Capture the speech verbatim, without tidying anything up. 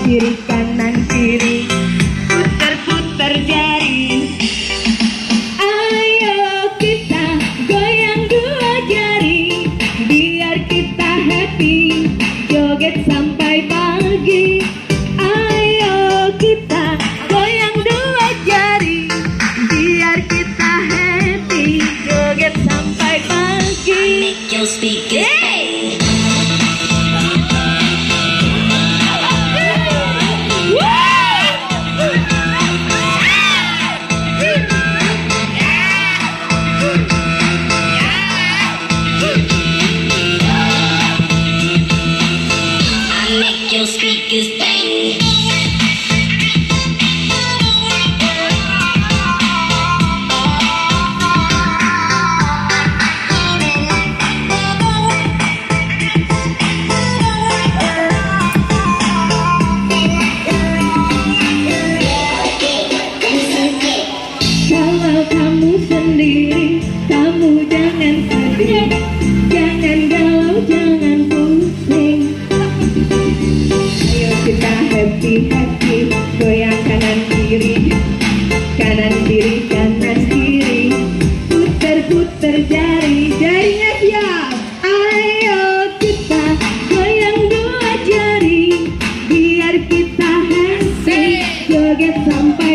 kiri kanan kiri, putar-putar jari. Ayo kita goyang dua jari, biar kita happy, joget sampai pagi. Ayo kita goyang dua jari, biar kita happy, joget sampai pagi. Make your speakers hey! Your speakers bang. Kalau kamu sendiri, kamu jangan sedih, jangan galau, jangan pusing. Ayo kita happy-happy, goyang kanan kiri, kanan kiri, kanan kiri, puter-puter jari, jarinya siap. Ayo kita goyang dua jari, biar kita happy, joget sampai